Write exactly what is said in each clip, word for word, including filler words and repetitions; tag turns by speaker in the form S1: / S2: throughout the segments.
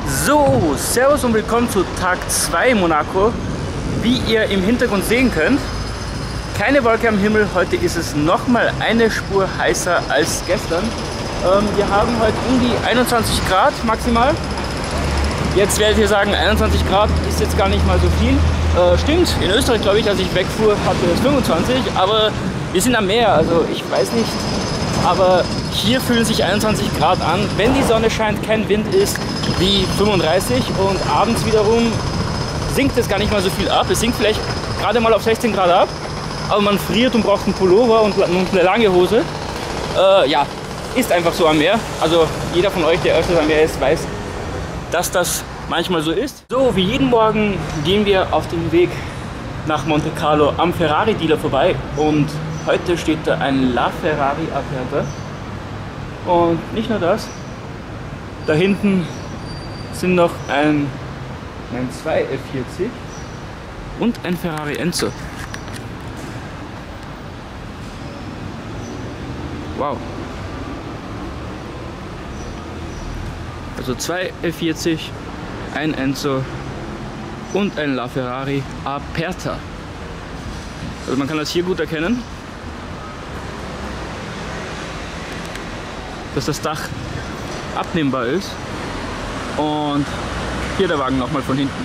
S1: So, servus und willkommen zu Tag zwei in Monaco. Wie ihr im Hintergrund sehen könnt, keine Wolke am Himmel. Heute ist es nochmal eine Spur heißer als gestern. Ähm, wir haben heute um die einundzwanzig Grad maximal. Jetzt werdet ihr sagen, einundzwanzig Grad ist jetzt gar nicht mal so viel. Äh, stimmt, in Österreich, glaube ich, als ich wegfuhr, hatte es fünfundzwanzig, aber wir sind am Meer, also ich weiß nicht. Aber hier fühlen sich einundzwanzig Grad an, wenn die Sonne scheint, kein Wind ist, wie fünfunddreißig, und abends wiederum sinkt es gar nicht mal so viel ab. Es sinkt vielleicht gerade mal auf sechzehn Grad ab, aber man friert und braucht einen Pullover und eine lange Hose. Äh, ja, ist einfach so am Meer. Also jeder von euch, der öfters am Meer ist, weiß, dass das manchmal so ist. So, wie jeden Morgen gehen wir auf den Weg nach Monte Carlo am Ferrari-Dealer vorbei, und heute steht da ein LaFerrari Aperta. Und nicht nur das, da hinten sind noch ein, ein zwei F vierzig und ein Ferrari Enzo. Wow. Also zwei F vierzig, ein Enzo und ein LaFerrari Aperta. Also man kann das hier gut erkennen, dass das Dach abnehmbar ist, und hier der Wagen nochmal von hinten.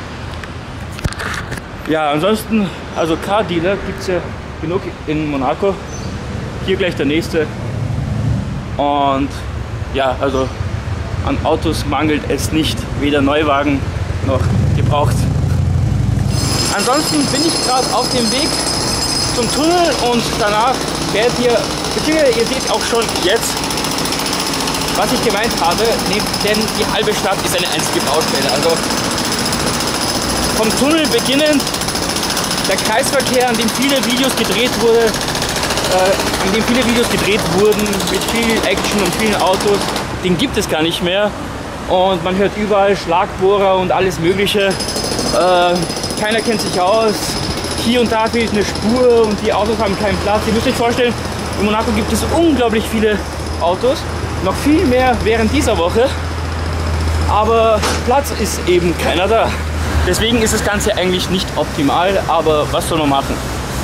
S1: Ja, ansonsten, also Car-Dealer gibt es ja genug in Monaco. Hier gleich der nächste, und ja, also an Autos mangelt es nicht, weder Neuwagen noch gebraucht. Ansonsten bin ich gerade auf dem Weg zum Tunnel, und danach werdet ihr, beziehungsweise ihr seht auch schon jetzt, was ich gemeint habe, denn die halbe Stadt ist eine einzige Baustelle. Also vom Tunnel beginnend, der Kreisverkehr, an dem viele Videos gedreht wurde, äh, an dem viele Videos gedreht wurden, mit viel Action und vielen Autos, den gibt es gar nicht mehr. Und man hört überall Schlagbohrer und alles Mögliche. Äh, keiner kennt sich aus. Hier und da fehlt eine Spur und die Autos haben keinen Platz. Ihr müsst euch vorstellen, in Monaco gibt es unglaublich viele Autos. Noch viel mehr während dieser Woche. Aber Platz ist eben keiner da. Deswegen ist das Ganze eigentlich nicht optimal, aber was soll man machen?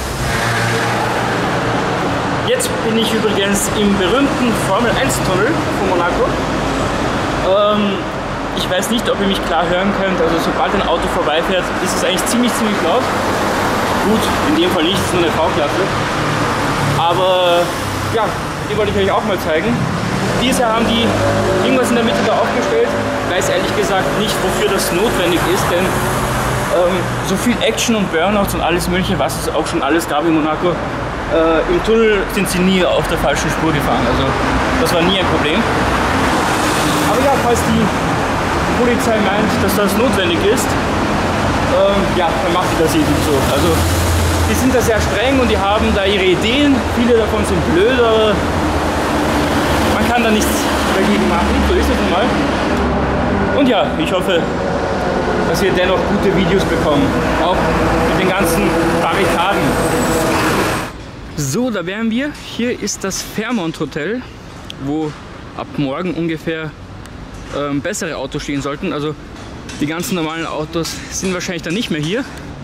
S1: Jetzt bin ich übrigens im berühmten Formel eins Tunnel von Monaco. Ähm, ich weiß nicht, ob ihr mich klar hören könnt. Also sobald ein Auto vorbeifährt, ist es eigentlich ziemlich, ziemlich laut. Gut, in dem Fall nicht, es ist nur eine V-Klasse. Aber ja, die wollte ich euch auch mal zeigen. Dieses Jahr haben die irgendwas in der Mitte da aufgestellt. Ich weiß ehrlich gesagt nicht, wofür das notwendig ist, denn ähm, so viel Action und Burnouts und alles Mögliche, was es auch schon alles gab in Monaco, äh, im Tunnel sind sie nie auf der falschen Spur gefahren. Also das war nie ein Problem. Aber ja, falls die Polizei meint, dass das notwendig ist, ähm, ja, dann macht die das eben so. Also die sind da sehr streng und die haben da ihre Ideen. Viele davon sind blöd, aber man kann da nichts dagegen machen. So ist es nun mal. Und ja, ich hoffe, dass wir dennoch gute Videos bekommen. Auch mit den ganzen Barrikaden. So, da wären wir. Hier ist das Fairmont Hotel, wo ab morgen ungefähr ähm, bessere Autos stehen sollten. Also die ganzen normalen Autos sind wahrscheinlich dann nicht mehr hier.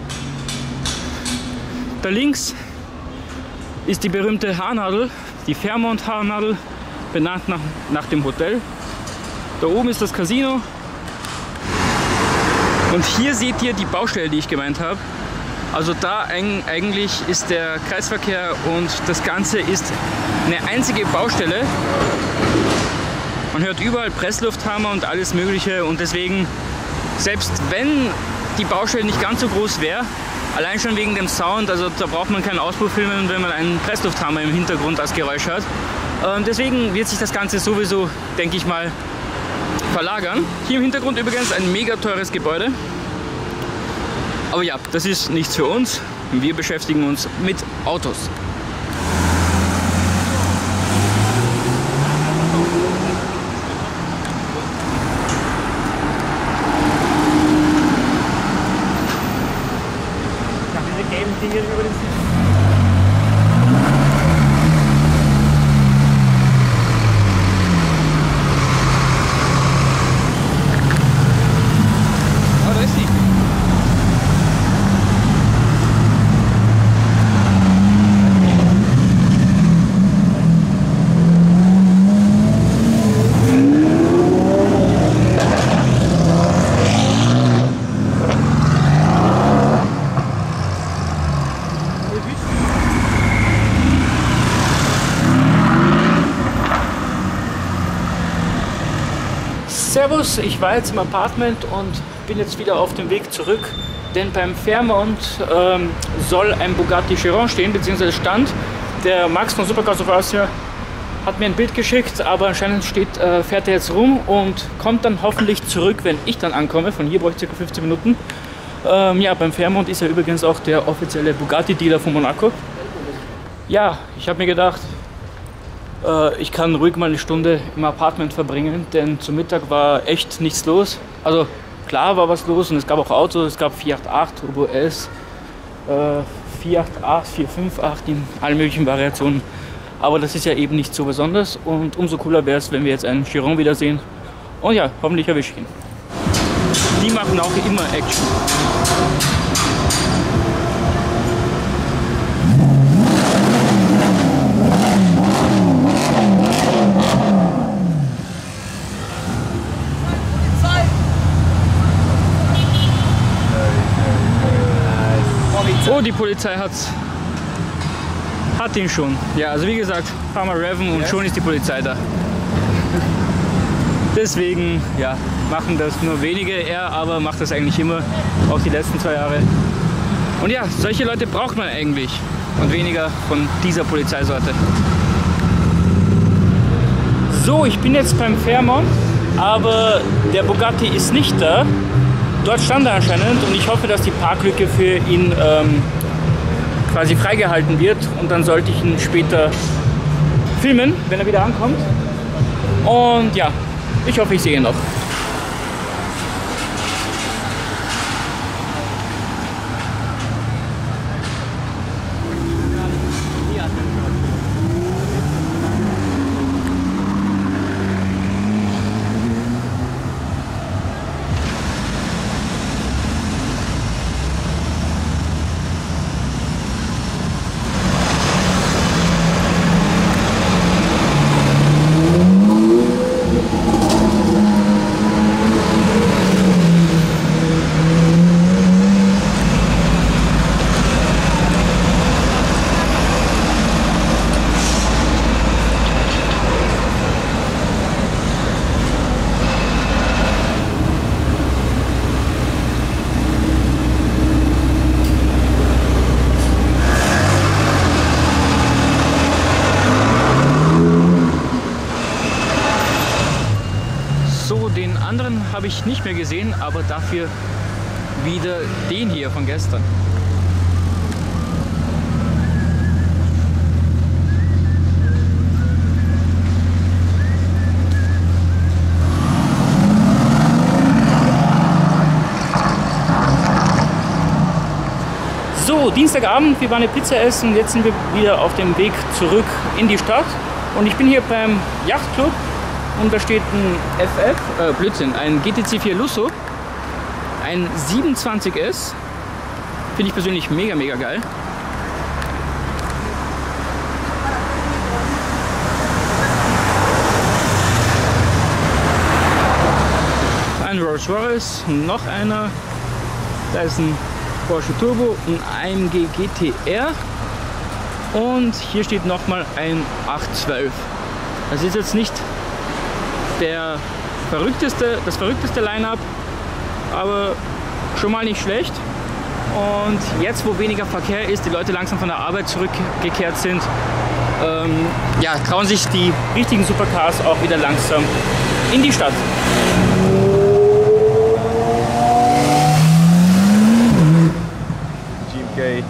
S1: Da links ist die berühmte Haarnadel, die Fairmont Haarnadel, benannt nach, nach dem Hotel. Da oben ist das Casino. Und hier seht ihr die Baustelle, die ich gemeint habe. Also da eigentlich ist der Kreisverkehr, und das Ganze ist eine einzige Baustelle. Man hört überall Presslufthammer und alles Mögliche, und deswegen, selbst wenn die Baustelle nicht ganz so groß wäre, allein schon wegen dem Sound, also da braucht man keinen Auspuff filmen, wenn man einen Presslufthammer im Hintergrund als Geräusch hat. Ähm, deswegen wird sich das Ganze sowieso, denke ich mal, verlagern. Hier im Hintergrund übrigens ein mega teures Gebäude. Aber ja, das ist nichts für uns. Wir beschäftigen uns mit Autos. Diese gelben Dinge über den Sitz. Servus, ich war jetzt im Apartment und bin jetzt wieder auf dem Weg zurück, denn beim Fairmont ähm, soll ein Bugatti Chiron stehen, beziehungsweise stand. Der Max von Supercars of Austria hat mir ein Bild geschickt, aber anscheinend steht, äh, fährt er jetzt rum und kommt dann hoffentlich zurück, wenn ich dann ankomme. Von hier brauche ich ca. fünfzehn Minuten. Ähm, ja, beim Fairmont ist er übrigens auch der offizielle Bugatti-Dealer von Monaco. Ja, ich habe mir gedacht, äh, ich kann ruhig mal eine Stunde im Apartment verbringen, denn zum Mittag war echt nichts los. Also klar war was los und es gab auch Autos, es gab vier acht acht, Turbo S, äh, vier acht acht, vier fünf acht in allen möglichen Variationen. Aber das ist ja eben nicht so besonders und umso cooler wäre es, wenn wir jetzt einen Chiron wiedersehen. Und ja, hoffentlich erwische ich ihn. Die machen auch immer Action. Oh, die Polizei hat's. Hat ihn schon. Ja, also wie gesagt, ein paar Mal reven und schon ist die Polizei da. Deswegen, ja, machen das nur wenige. Er aber macht das eigentlich immer, auch die letzten zwei Jahre. Und ja, solche Leute braucht man eigentlich und weniger von dieser Polizeisorte. So, ich bin jetzt beim Fairmont, aber der Bugatti ist nicht da. Dort stand er anscheinend und ich hoffe, dass die Parklücke für ihn ähm, quasi freigehalten wird und dann sollte ich ihn später filmen, wenn er wieder ankommt. Und ja, ich hoffe, ich sehe ihn noch. Den anderen habe ich nicht mehr gesehen, aber dafür wieder den hier von gestern. So, Dienstagabend, wir waren eine Pizza essen und jetzt sind wir wieder auf dem Weg zurück in die Stadt. Und ich bin hier beim Yachtclub. Und da steht ein F F, äh, Blödsinn, ein G T C vier Lusso, ein siebenundzwanzig S, finde ich persönlich mega, mega geil. Ein Rolls Royce, noch einer, da ist ein Porsche Turbo, ein A M G G T R und hier steht nochmal ein acht zwölf. Das ist jetzt nicht der verrückteste, das verrückteste Line-Up, aber schon mal nicht schlecht. Und jetzt, wo weniger Verkehr ist, die Leute langsam von der Arbeit zurückgekehrt sind, ähm, ja, trauen sich die richtigen Supercars auch wieder langsam in die Stadt.
S2: G M K.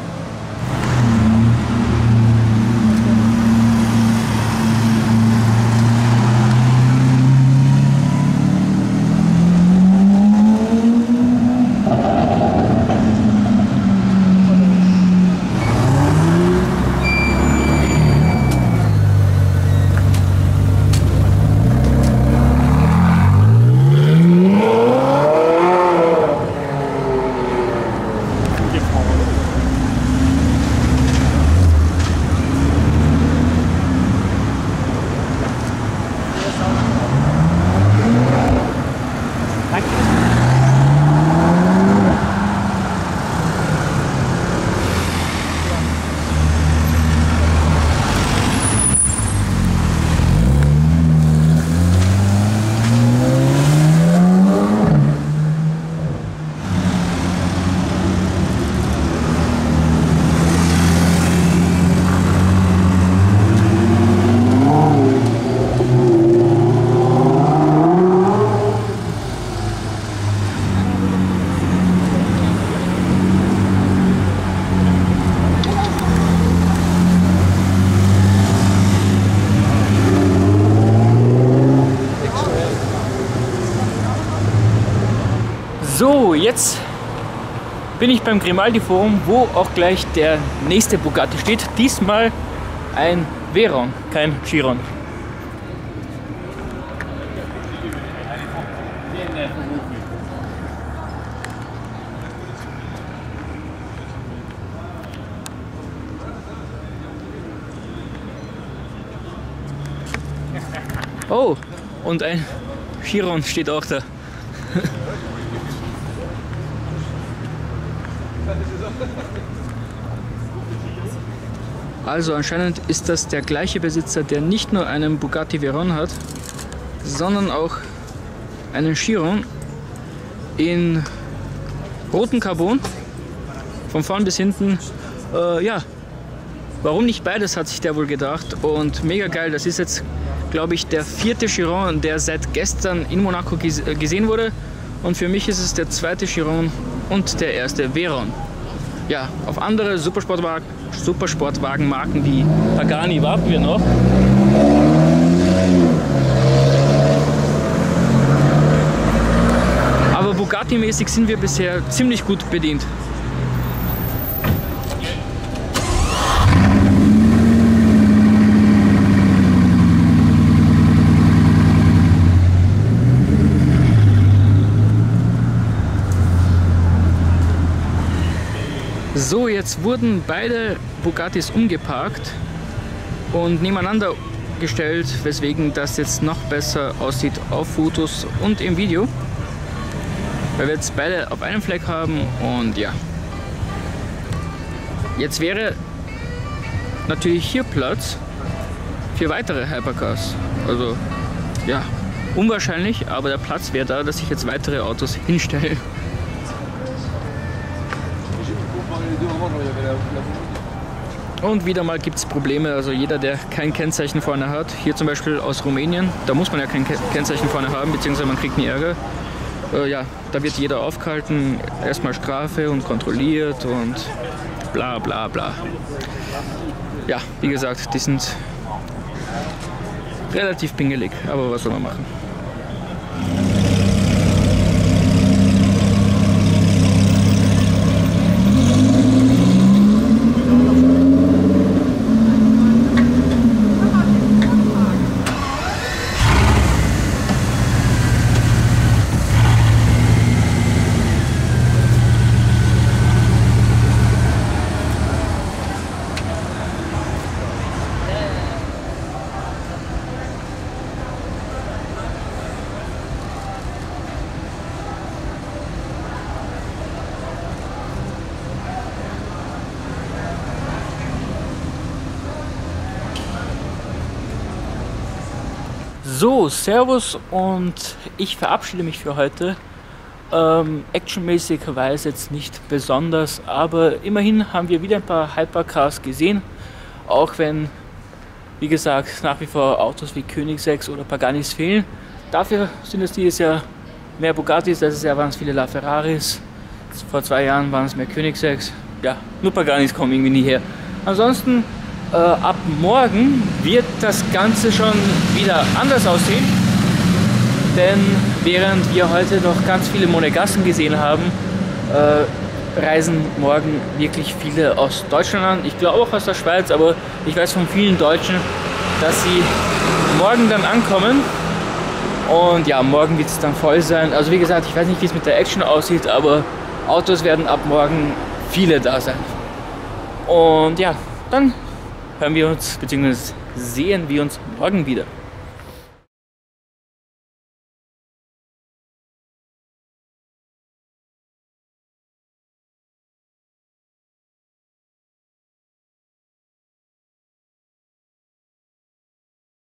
S1: So, jetzt bin ich beim Grimaldi Forum, wo auch gleich der nächste Bugatti steht. Diesmal ein Veyron, kein Chiron. Oh, und ein Chiron steht auch da. Also anscheinend ist das der gleiche Besitzer, der nicht nur einen Bugatti Veyron hat, sondern auch einen Chiron in rotem Carbon, von vorn bis hinten. Äh, ja, warum nicht beides, hat sich der wohl gedacht, und mega geil. Das ist jetzt, glaube ich, der vierte Chiron, der seit gestern in Monaco gesehen wurde, und für mich ist es der zweite Chiron und der erste Veyron. Ja, auf andere Supersportwagen, Supersportwagenmarken wie Pagani warten wir noch. Aber Bugatti-mäßig sind wir bisher ziemlich gut bedient. So, jetzt wurden beide Bugattis umgeparkt und nebeneinander gestellt, weswegen das jetzt noch besser aussieht auf Fotos und im Video, weil wir jetzt beide auf einem Fleck haben. Und ja, jetzt wäre natürlich hier Platz für weitere Hypercars. Also ja, unwahrscheinlich, aber der Platz wäre da, dass ich jetzt weitere Autos hinstelle. Und wieder mal gibt es Probleme, also jeder, der kein Kennzeichen vorne hat, hier zum Beispiel aus Rumänien, da muss man ja kein Kennzeichen vorne haben, beziehungsweise man kriegt nie Ärger. Äh, ja, da wird jeder aufgehalten, erstmal Strafe und kontrolliert und bla bla bla. Ja, wie gesagt, die sind relativ pingelig, aber was soll man machen? So, Servus, und ich verabschiede mich für heute. Ähm, actionmäßig war es jetzt nicht besonders, aber immerhin haben wir wieder ein paar Hypercars gesehen. Auch wenn, wie gesagt, nach wie vor Autos wie Koenigseggs oder Paganis fehlen. Dafür sind es dieses Jahr mehr Bugattis, letztes Jahr waren es viele LaFerraris, vor zwei Jahren waren es mehr Koenigseggs. Ja, nur Paganis kommen irgendwie nie her. Ansonsten, Äh, ab morgen wird das Ganze schon wieder anders aussehen, denn während wir heute noch ganz viele Monegassen gesehen haben, äh, reisen morgen wirklich viele aus Deutschland an. Ich glaube auch aus der Schweiz, aber ich weiß von vielen Deutschen, dass sie morgen dann ankommen, und ja, morgen wird es dann voll sein. Also wie gesagt, ich weiß nicht, wie es mit der Action aussieht, aber Autos werden ab morgen viele da sein. Und ja, dann hören wir uns bzw. sehen wir uns morgen wieder.